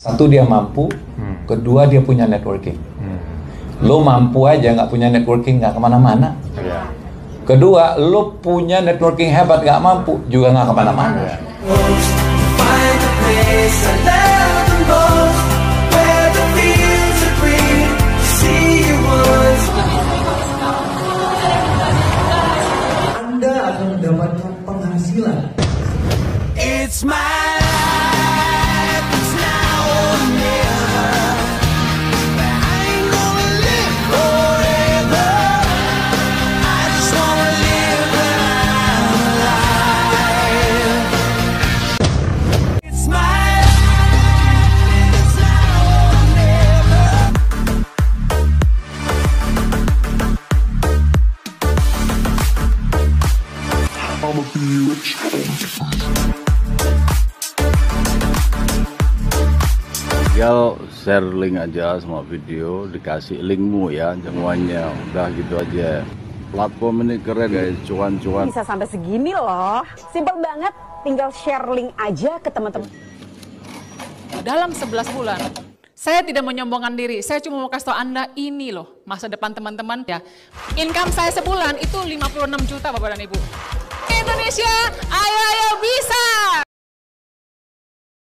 Satu, dia mampu. Kedua, dia punya networking. Lo mampu aja nggak punya networking, nggak kemana-mana. Kedua, lo punya networking hebat, nggak mampu juga nggak kemana-mana. Anda akan mendapatkan penghasilan. It's my life, it's now or never. I ain't gonna live forever. I just wanna live my life. It's my life, it's now or never. I'ma be rich. Tinggal share link aja semua video, dikasih linkmu ya, semuanya udah gitu aja. Platform ini keren guys, cuan-cuan. Bisa sampai segini loh. Simpel banget, tinggal share link aja ke teman-teman. Dalam 11 bulan, saya tidak menyombongkan diri, saya cuma mau kasih tau Anda ini loh, masa depan teman-teman ya. Income saya sebulan itu 56 juta Bapak dan Ibu. Indonesia, ayo bisa!